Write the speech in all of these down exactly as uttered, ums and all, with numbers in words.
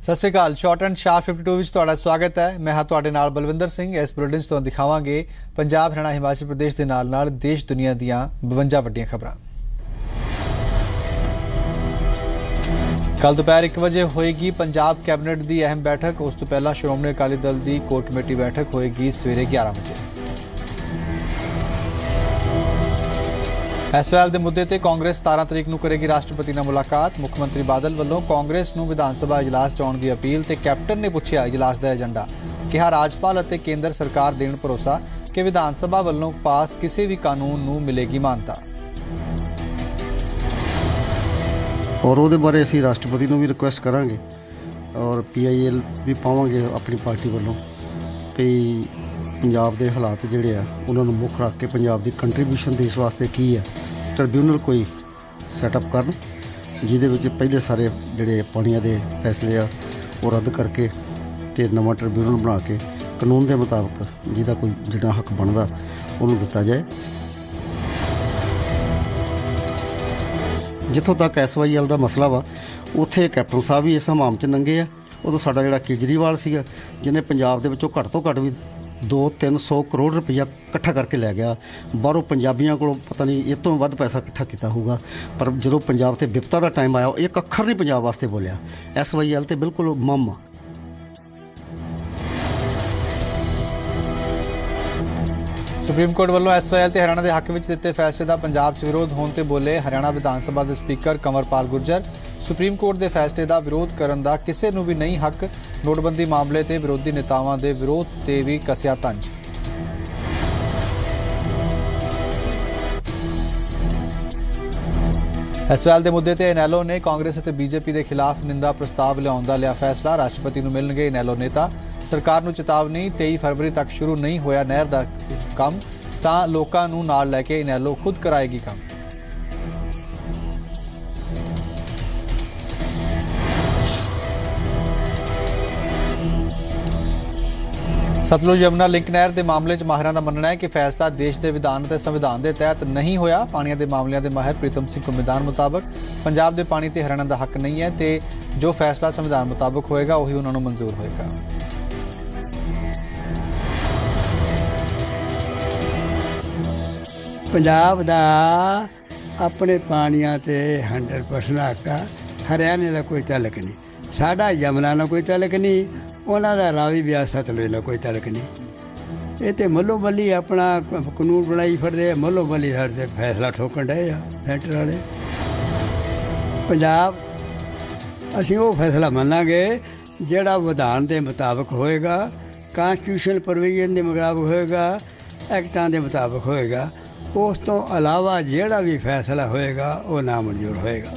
सत Sri Akal. Short and sharp fifty two विच तुहाडा स्वागत है। मैं हाँ तुहाडे नाल बलविंदर सिंह। इस बुलेटिन्स तो दिखावांगे पंजाब हरियाणा हिमाचल प्रदेश के नाल नाल देश दुनिया दीआं बवंजा वड्डियां खबरां। कल दोपहर एक बजे होएगी पंजाब कैबिनेट की अहम बैठक। उस तो पहला श्रोमणी अकाली दल की कोर कमेटी बैठक होएगी सवेरे ग्यारह बजे। एस वाई एल के मुद्दे ते कांग्रेस सतारह तरीक नूं करेगी राष्ट्रपति नाल मुलाकात। मुख्यमंत्री बादल वल्लों कांग्रेस नूं विधान सभा इजलास च आउण दी अपील ते कैप्टन ने पुछया इजलास का एजेंडा। कहा राज्यपाल अते केंद्र सरकार देण भरोसा कि विधान सभा वल्लों पास किसी भी कानून नूं मिलेगी मानता। और वो बारे असी राष्ट्रपति को भी रिक्वेस्ट करांगे और पी आई एल भी पावांगे अपनी पार्टी वालों भी पंजाब के हालात जोड़े आ उन्होंने मुख रख के पंजाब की कंट्रीब्यूशन देश वास्ते की है ट्रिब्यूनल कोई सैटअप कर जिहदे विच पहले सारे जोड़े पानिया के फैसले आ वो रद्द करके तो नवा ट्रिब्यूनल बना के कानून के मुताबिक जिहदा कोई जिहड़ा हक बनता उन्होंने दिता जाए। जितों तक एस वाई एल का मसला वा उत्थे कैप्टन साहब भी इस हमाम च नंगे आ। उदों साडा जिहड़ा केजरीवाल सीगा जिन्हें पंजाब दे विचों घੱਟ ਤੋਂ घੱਟ भी दो तीन सौ करोड़ रुपया इकट्ठा करके लै गया। बाहरों पंजाबियों को पता नहीं इस तो वध पैसा इकट्ठा किया होगा पर जो पंजाब से विपता का टाइम आया एक अखर नहीं पंजाब वास्ते बोलिया। एस वाई एल तो बिल्कुल मम आ। सुप्रीम कोर्ट वालों एस वाई एल ते हरियाणा के हक में दिते फैसले का पंजाब च विरोध होने ते बोले हरियाणा विधान सभा के speaker Kanwarpal Gurjar. Supreme court के फैसले का विरोध करने का किसी नूं भी नहीं हक। नोटबंदी मामले ते विरोधी नेतावां दे विरोध ते भी कसिया तंज। एस वाई एल के मुद्दे ते इनैलो ने कांग्रेस और बीजेपी के खिलाफ निंदा प्रस्ताव लियाउण दा लिया फैसला। राष्ट्रपति नूं मिलणगे इनैलो नेता। सरकार नूं चेतावनी तेईस फरवरी तक शुरू नहीं होया नहर दा काम तां लोकां नूं नाल लैके इनैलो खुद कराएगी काम। सतलुज यमुना लिंक नहर के मामले च माहिरां दा मनना है कि फैसला देश के विधान ते संविधान के तहत नहीं होया। पानी के मामलों के माहिर प्रीतम सिंह कुमेदान मुताबक पंजाब के पानी ते हरियाणा का हक नहीं है ते जो फैसला संविधान मुताबक होएगा वही उन्होंने मंजूर होएगा। पंजाब दा अपने पानियां ते हंड्रेड परसेंट हक आ। हरियाणे का कोई तलक नहीं। साडा यमुना ना कोई तलक नहीं। उन्हों का रावी ब्यास सतलुज का कोई तलक नहीं। ये तो मलो मली अपना कानून बनाई फिरते मलो मली साढ़े फैसला ठोकन डे आ सेंटर वाले। पंजाब असीं वो फैसला मनांगे जिहड़ा विधान के मुताबिक होएगा, कॉन्स्टिट्यूशन प्रोविजन के मुताबिक होएगा, एक्टां के मुताबिक होएगा। उस तो अलावा जिहड़ा भी फैसला होएगा वो नामंजूर होएगा।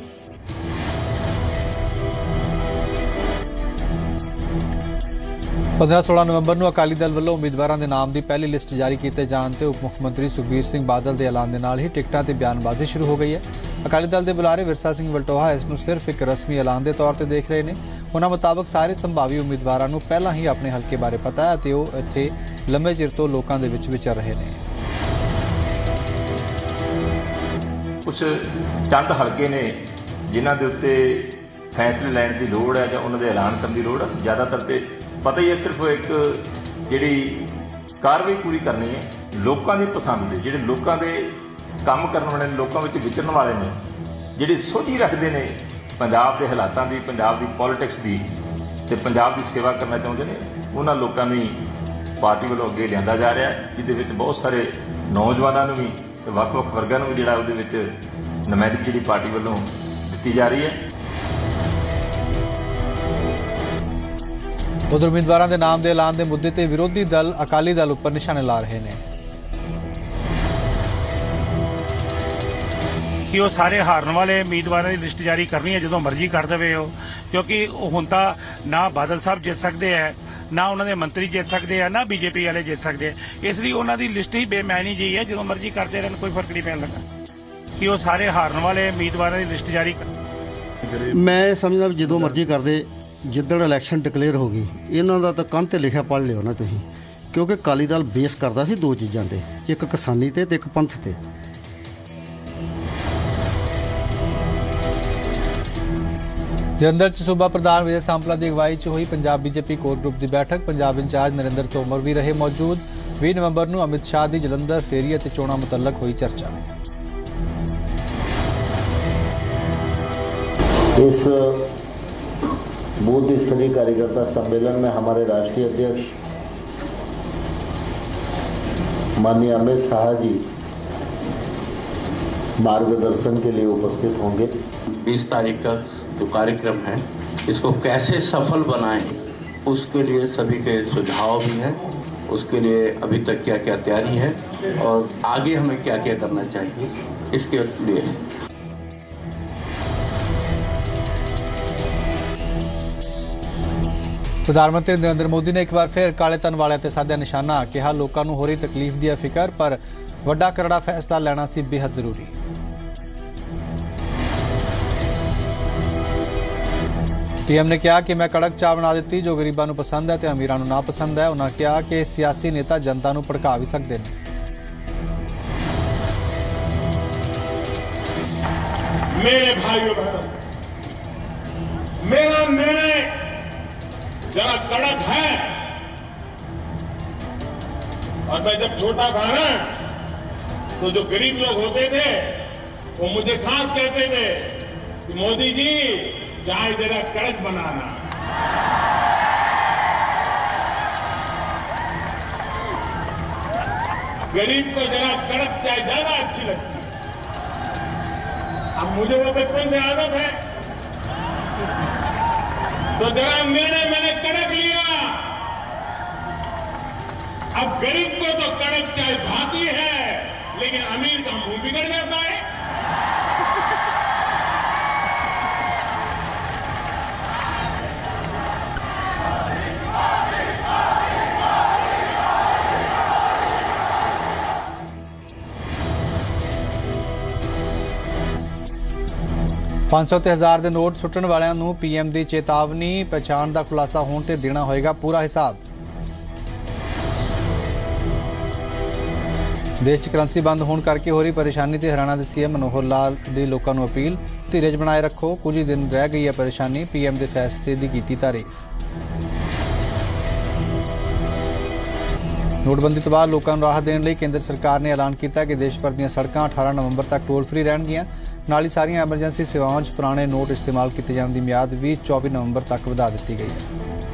पंद्रह सोलह नवंबर को अकाली दल वालों उम्मीदवारों के नाम की पहली लिस्ट जारी किए जाने ते उप मुख्यमंत्री सुखबीर सिंह बादल के ऐलान के नाल ही टिकटां ते बयानबाजी शुरू हो गई है। अकाली दल के बुलारे विरसा सिंह वलटोहा इसनूं सिर्फ एक रस्मी ऐलान के तौर पर देख रहे हैं। उन्होंने मुताबक सारे संभावी उम्मीदवारों को पहला ही अपने हल्के बारे पता है ते वो इत्थे लंबे चिर तो लोगों के विच विचर रहे हैं। कुछ चंद हल्के ने जिन्हां दे उत्ते फैसले लैण की लोड़ है जां उन्हां दे ऐलान करने की लोड़ है। ज़्यादातर तो पता ही है सिर्फ एक जिहड़ी कार्रवाई पूरी करनी है लोगों की पसंद के जिहड़े लोगों के काम करने वाले लोगों में विचरण वाले ने जिहड़े सोझी रखते हैं पंजाब के हालातों की पंजाब की पॉलिटिक्स की ते पंजाब की सेवा करना चाहते हैं उन्होंने लोगों की पार्टी वालों अगे लिया जा रहा है जिहदे विच बहुत सारे नौजवानों भी वख-वख वर्गां नूं भी जिहड़ा उहदे विच नुमाइंदगी जिहड़ी पार्टी वालों दित्ती जा रही है। उधर उम्मीदवारों के नाम के ऐलान के मुद्दे ते विरोधी दल अकाली दल उपर निशाने ला रहे हैं कि वो सारे हारन वाले उम्मीदवारों की लिस्ट जारी करनी है जो मर्जी कर दे हो क्योंकि हुण तां ना बादल साहब जित सकते हैं ना उन्होंने मंत्री जित सकते हैं ना बीजेपी वाले जित सकते हैं। इसलिए उन्होंने लिस्ट ही बेमायनी जी है जो मर्जी करते रहन कोई फर्क नहीं पैन लगा कि वो सारे हारन वाले उम्मीदवारों की लिस्ट जारी कर। मैं समझदा जो मर्जी करते जिद्दण इलैक्शन डिकलेयर हो गई इन्हों का तो कंध ते लिखा पढ़ लियो ना तुसीं क्योंकि अकाली दल बेस करता सी दो चीज़ों ते एक किसानी ते एक पंथ ते। जलंधर च सूबा प्रधान विजय सांपला की अगवाई च हुई पंजाब बीजेपी कोर ग्रुप की बैठक। पंजाब इंचार्ज नरेंद्र तोमर भी रहे मौजूद। बीस नवंबर को अमित शाह की जलंधर फेरी और चोणां मुतलक हुई चर्चा। इस बूथ स्तरीय कार्यकर्ता सम्मेलन में हमारे राष्ट्रीय अध्यक्ष माननीय अमित शाह जी मार्गदर्शन के लिए उपस्थित होंगे। बीस तारीख का जो कार्यक्रम है इसको कैसे सफल बनाएं उसके लिए सभी के सुझाव भी हैं, उसके लिए अभी तक क्या क्या तैयारी है और आगे हमें क्या क्या करना चाहिए इसके लिए। प्रधानमंत्री नरेंद्र मोदी ने एक बार फिर काले धन वाले ते साधा निशाना। कहा लोगों को हो रही तकलीफ की फिक्र पर वड्डा करड़ा फैसला लेना सी बेहद जरूरी। पीएम ने कहा कि मैं कड़क चाह बना दी जो गरीबों को पसंद है तो अमीरों को ना पसंद है। उन्होंने कहा कि सियासी नेता जनता को भड़का भी सकते हैं। मेरे भाइयों बहनों, मेरा निर्णय जरा कड़क है और मैं जब छोटा था ना तो जो गरीब लोग होते थे वो मुझे खास कहते थे कि मोदी जी चाय जरा कड़क बनाना। गरीब को जरा कड़क चाय ज्यादा अच्छी लगती है। अब मुझे वो बचपन से आदत है तो जरा निर्णय मैंने कड़क लिया। अब गरीब को तो कड़क चाय भाती है लेकिन अमीर का मुंह बिगड़ जाता है। पांच सौ ते हज़ार के नोट सुट्टण वालियां नूं पीएम की चेतावनी। पहचान का खुलासा होने ते देना होएगा पूरा हिसाब। देश च करंसी बंद होने करके हो रही परेशानी ते हरियाणा के सीएम मनोहर लाल की लोगों को अपील। धीरज बनाए रखो, कुछ ही दिन रह गई है परेशानी। पीएम के फैसले की कीती तारीफ। नोटबंदी तो बाद लोगों को राहत देने लई केंद्र सरकार ने ऐलान किया कि देश भर दी सड़कां अठारह नवंबर तक टोल फ्री रहणगियां। नाल ही सारियां एमरजेंसी सेवाओं च पुराने नोट इस्तेमाल किए जाने की मियाद भी चौबीस नवंबर तक वधा दी गई है।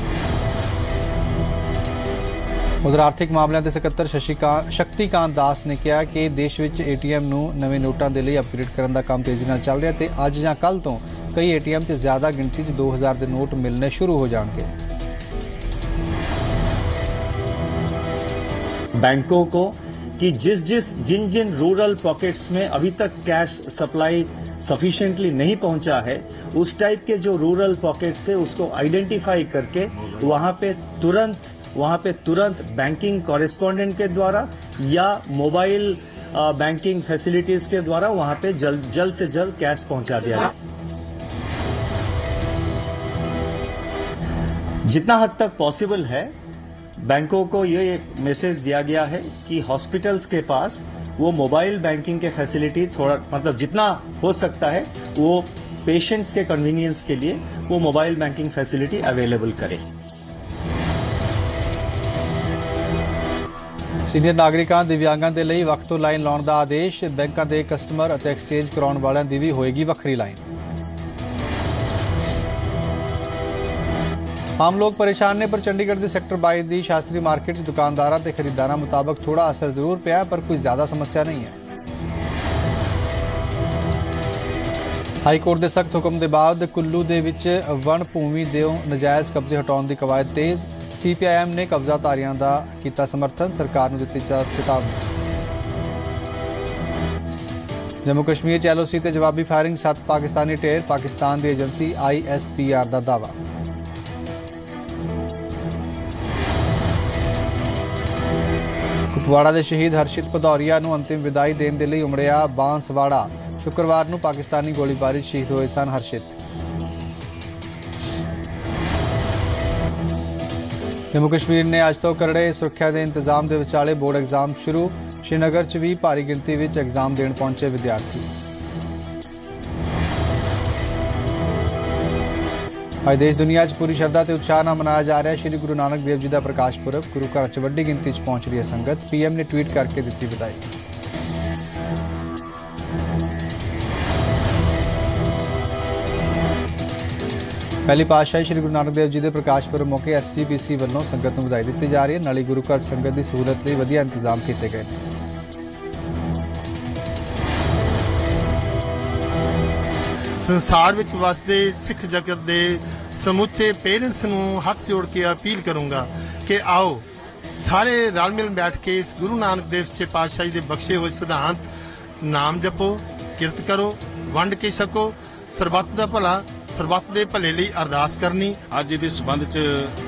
उधर आर्थिक मामलों के सकत्तर शशिकांत शक्तिकांत दास ने कहा कि देश में एटीएम नूं नवे नोटों के लिए अपग्रेड करने का काम तेजी नाल चल रहा है। अज या कल तो कई एटीएम से ज्यादा गिनती च दो हज़ार के नोट मिलने शुरू हो जाएंगे। बैंकों को कि जिस जिस जिन जिन रूरल पॉकेट्स में अभी तक कैश सप्लाई सफिशिएंटली नहीं पहुंचा है उस टाइप के जो रूरल पॉकेट्स है उसको आइडेंटिफाई करके वहां पे तुरंत वहां पे तुरंत बैंकिंग कॉरेस्पॉन्डेंट के द्वारा या मोबाइल बैंकिंग फैसिलिटीज के द्वारा वहां पे जल्द जल्द से जल्द कैश पहुंचा दिया जाए। जितना हद तक पॉसिबल है बैंकों को ये मैसेज दिया गया है कि हॉस्पिटल्स के पास वो मोबाइल बैंकिंग के फैसिलिटी थोड़ा मतलब जितना हो सकता है वो पेशेंट्स के कन्वीनियंस के लिए वो मोबाइल बैंकिंग फैसिलिटी अवेलेबल करें। सीनियर नागरिकों दिव्यांगों के लिए वक्त तो लाइन लाने का आदेश। बैंकों के कस्टमर और एक्सचेंज कराने वालों की भी होएगी वक्री लाइन। आम लोग परेशान ने पर चंडीगढ़ के सैक्टर बाईस की शास्त्री मार्केट दुकानदारों ते खरीदारों मुताबिक थोड़ा असर जरूर पिया पर कोई ज्यादा समस्या नहीं है। हाई कोर्ट के सख्त हुक्म के बाद कुल्लू के विच वन भूमि दे नजायज़ कब्जे हटाने की कवायद तेज। सीपीआईएम ने कब्जाधारियों का किया समर्थन, सरकार को दी चेतावनी। जम्मू कश्मीर एलओसी ते जवाबी फायरिंग सत्त पाकिस्तानी ढेर। पाकिस्तान की agency I S P R का दावा। कुपवाड़ा के शहीद हर्षित भदौरिया को अंतिम विदाई देने के लिए उमड़िया बांसवाड़ा। शुक्रवार को पाकिस्तानी गोलीबारी शहीद हुए सन हर्षित। जम्मू कश्मीर ने अज तो करड़े सुरक्षा के इंतजाम के विचाले बोर्ड एग्जाम शुरू। श्रीनगर च भी भारी गिनती में एग्जाम देने पहुंचे विद्यार्थी। ਅੱਜ देश दुनिया च पूरी श्रद्धा ते उत्साह नाल मनाया जा रहा है श्री गुरु नानक देव जी का प्रकाश पुरब। गुरु घर च वड्डी गिनती च पहुंच रही है संगत। पीएम ने ट्वीट करके दी बधाई। पहली पातशाही श्री गुरु नानक देव जी के प्रकाश पुरब मौके एस जी पी सी वालों संगत को बधाई दी जा रही है। नाले गुरु घर संगत की सहूलत लिए वधिया इंतजाम किए गए हैं। संसार विच वसदे सिख जगत दे समूचे पेरेंट्स नूं हथ जोड़ के अपील करूँगा कि आओ सारे रल मिल बैठ के इस गुरु नानक देव सच्चे पातशाही दे बख्शे हुए सिद्धांत नाम जपो, किरत करो, वंड के छको, सरबत दा भला सरबत दे भले लई अरदास करनी। अज इहदे संबंध च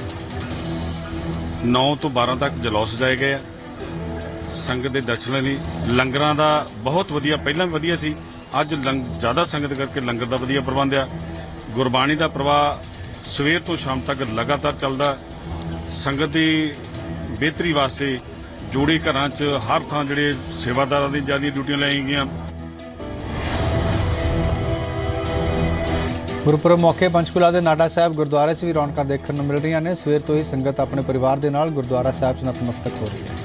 नौ तो बारह तक जलौस सजाए गए। संगत दे दर्शनां लई लंगरां दा बहुत वधिया, पहिलां भी वधिया सी, अज लंग ज़्यादा संगत करके लंगर का वधिया प्रबंध आ। गुरबाणी का प्रवाह सवेर तो शाम तक लगातार चलता। संगत की बेहतरी वास्ते जोड़े घर च हर थां जिहड़े सेवादारां दी ज़्यादा ड्यूटियां लाई गईयां। गुरपुरब मौके पंचकूला के नाडा साहब गुरुद्वारे च भी रौनकां देखण नूं मिल रही ने। सवेर तो ही संगत अपने परिवार के नाल गुरुद्वारा साहब च नतमस्तक हो रही है।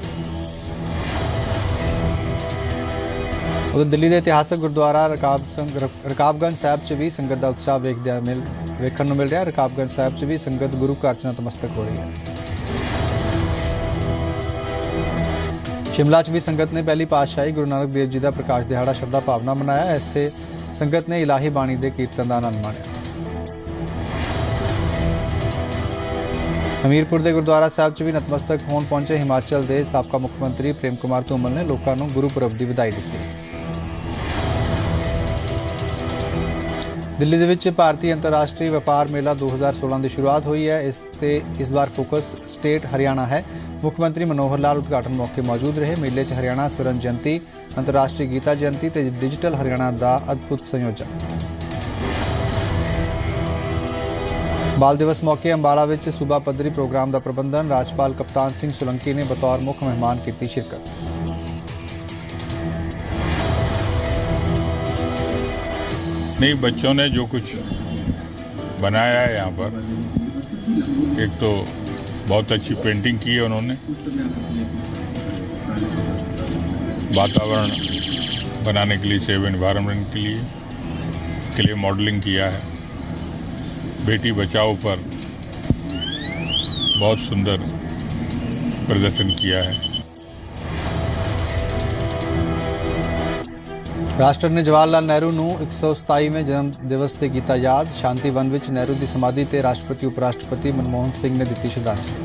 उधर दिल्ली के इतिहासक गुरुद्वारा रकाब रकाबगंज साहब च भी संगत का उत्साह वेखदे मिल वेखण नूं मिल रहा है। रकाबगंज साहब च भी संगत गुरु घर च नतमस्तक हो रही है। शिमला च भी संगत ने पहली पातशाही गुरु नानक देव जी का प्रकाश दिहाड़ा श्रद्धा भावना मनाया। इत्थे संगत ने इलाही बाणी के कीर्तन का आनंद माणिया। हमीरपुर के गुरुद्वारा साहब च भी नतमस्तक होण पहुंचे हिमाचल के साबका मुख्यमंत्री प्रेम कुमार धूमल ने लोगों को गुरुपुरब की बधाई दी। दिल्ली दे विच भारतीय अंतरराष्ट्रीय व्यापार मेला दो हज़ार सोलह की शुरुआत हुई है। इस ते इस बार फोकस स्टेट हरियाणा है। मुख्यमंत्री मनोहर लाल उद्घाटन मौके मौजूद रहे। मेले च हरियाणा स्वर्ण जयंती, अंतरराष्ट्रीय गीता जयंती ते डिजिटल हरियाणा का अद्भुत संयोजन। बाल दिवस मौके अंबाला विच सूबा पद्धरी प्रोग्राम का प्रबंधन। राजपाल कप्तान सिंह सोलंकी ने बतौर मुख मेहमान की शिरकत। नहीं, बच्चों ने जो कुछ बनाया है यहाँ पर, एक तो बहुत अच्छी पेंटिंग की है उन्होंने, वातावरण बनाने के लिए, सेव एनवायरनमेंट के लिए के लिए मॉडलिंग किया है। बेटी बचाओ पर बहुत सुंदर प्रदर्शन किया है। राष्ट्र ने जवाहरलाल नेहरू नूं एक सौ सताईवें जन्म दिवस ते कीता याद। शांति वन विच नेहरू की समाधि ते राष्ट्रपति उपराष्ट्रपति मनमोहन सिंह ने दी श्रद्धांजलि।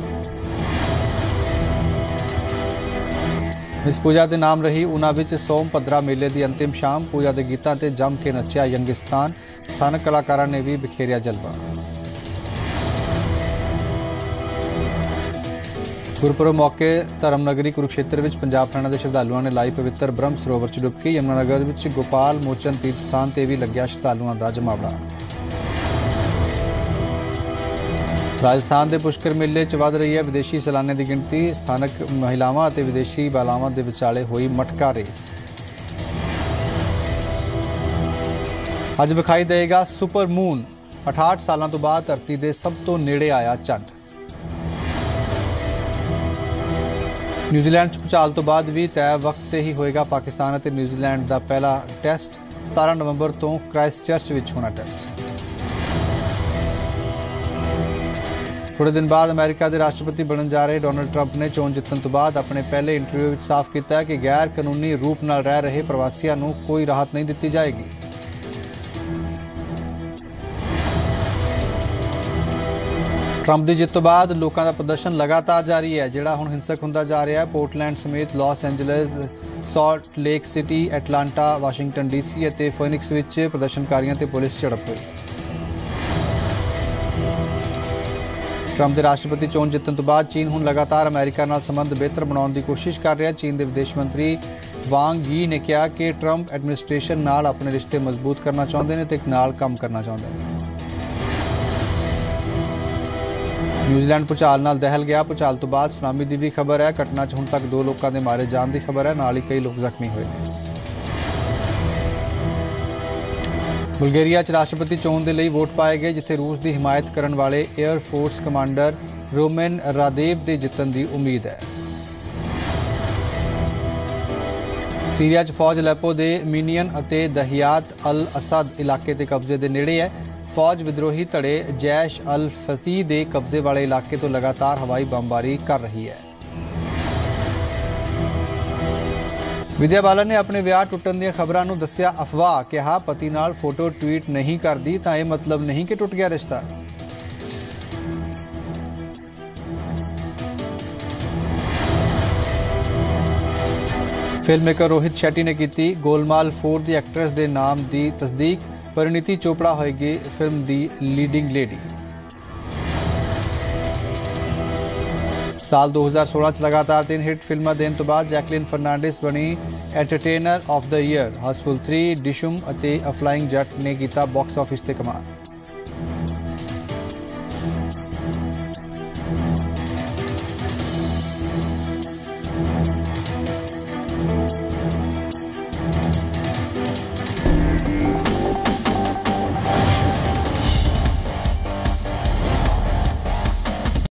इस पूजा के नाम रही ऊना विच सोम भद्रा मेले की अंतिम शाम। पूजा के गीतों ते जम के नचिया यंगिस्तान। स्थानक कलाकारां ने भी बिखेरिया जलवा। गुरपुरब मौके धर्मनगरी कुरुक्षेत्र में पंजाब हरियाणा के श्रद्धालुओं ने लाई पवित्र ब्रह्म सरोवर च डुबकी। यमुनानगर में गोपाल मोचन तीर्थ स्थान से भी लग्या श्रद्धालुओं का जमावड़ा। राजस्थान के पुष्कर मेले च वध रही है विदेशी सैलानियों की गिनती। स्थानक महिलावां और विदेशी बालावां के विचाले हुई मटका रेस। अज विखाई देगा सुपर मून। अठाहठ सालों तो बाद धरती के सब तो नेड़े आया चंद। न्यूजीलैंड भूचाल तो बाद भी तय वक्त ते ही होएगा पाकिस्तान और न्यूजीलैंड का पहला टेस्ट। सतारह नवंबर तो क्राइस्ट चर्च में होना टेस्ट। थोड़े दिन बाद अमेरिका के राष्ट्रपति बनने जा रहे डोनाल्ड ट्रंप ने चोन जितने तो बाद अपने पहले इंटरव्यू में साफ किया कि गैर कानूनी रूप नाल रह रहे प्रवासियों को कोई राहत नहीं दी जाएगी। ट्रंप की जित तो बाद लोगों का प्रदर्शन लगातार जारी है, जिहड़ा हुण हिंसक होंदा जा रहा है। पोर्टलैंड समेत Los Angeles, Salt Lake City, Atlanta, Washington DC और फोनिक्स विच प्रदर्शनकारियों ते पुलिस झड़प हुई। ट्रंप के राष्ट्रपति चोन जितने तो बाद चीन हुण लगातार अमेरिका नाल संबंध बेहतर बनाने की कोशिश कर रहा है। चीन के विदेश मंत्री वांग यी ने कहा कि ट्रंप एडमिनिस्ट्रेशन नाल अपने रिश्ते मजबूत करना चाहते हैं तो एक नाल काम करना चाहते हैं। न्यूजीलैंड भूचाल नाल दहल गया। भूचाल तो बाद सुनामी की भी खबर है। घटना च हुण तक दो लोगों के मारे जाने की खबर है, नाल ही कई लोग जख्मी हुए। ਬੁਲਗੇਰੀਆ 'ਚ ਰਾਸ਼ਟਰਪਤੀ ਚੋਣ ਦੇ ਲਈ ਵੋਟ ਪਾਏ ਗਏ, ਜਿੱਥੇ ਰੂਸ ਦੀ ਹਿਮਾਇਤ ਕਰਨ ਵਾਲੇ air force commander Rumen Radev ਦੇ ਜਿੱਤਣ ਦੀ ਉਮੀਦ ਹੈ। ਸੀਰੀਆ 'ਚ ਫੌਜ ਅਲੈਪੋ ਦੇ ਮੀਨੀਅਨ ਅਤੇ ਦਹਿਆਤ ਅਲ ਅਸਦ ਇਲਾਕੇ ਦੇ ਕਬਜ਼ੇ ਦੇ ਨੇੜੇ ਹੈ। ਫੌਜ ਵਿਦਰੋਹੀ ਧੜੇ ਜੈਸ਼ ਅਲ ਫਤੀਹ ਦੇ ਕਬਜ਼ੇ ਵਾਲੇ ਇਲਾਕੇ ਤੋਂ ਲਗਾਤਾਰ ਹਵਾਈ ਬੰਬਾਰੀ ਕਰ ਰਹੀ ਹੈ। ਵਿਦਿਆ ਬਾਲਨ ਨੇ ਆਪਣੇ ਵਿਆਹ ਟੁੱਟਣ ਦੀਆਂ ਖਬਰਾਂ ਨੂੰ ਦੱਸਿਆ ਅਫਵਾਹ, ਕਿਹਾ ਪਤੀ ਨਾਲ ਫੋਟੋ ਟਵੀਟ ਨਹੀਂ ਕਰਦੀ ਤਾਂ ਇਹ ਮਤਲਬ ਨਹੀਂ ਕਿ ਟੁੱਟ ਗਿਆ ਰਿਸ਼ਤਾ। ਫਿਲਮ ਮੇਕਰ ਰੋਹਿਤ ਸ਼ੈਟੀ ਨੇ ਕੀਤੀ ਗੋਲਮਾਲ फोर ਦੀ ਐਕਟਰੈਸ ਦੇ ਨਾਮ ਦੀ ਤਸਦੀਕ। परिणीति चोपड़ा होएगी फिल्म दी लीडिंग लेडी। साल दो हज़ार सोलह च लगातार तीन हिट फिल्मां देने तो बाद जैकलिन फर्नांडिस बनी entertainer of the year. Housefull three, Dishoom अते अ फ्लाइंग जट ने किया बॉक्स ऑफिस ते कमाल।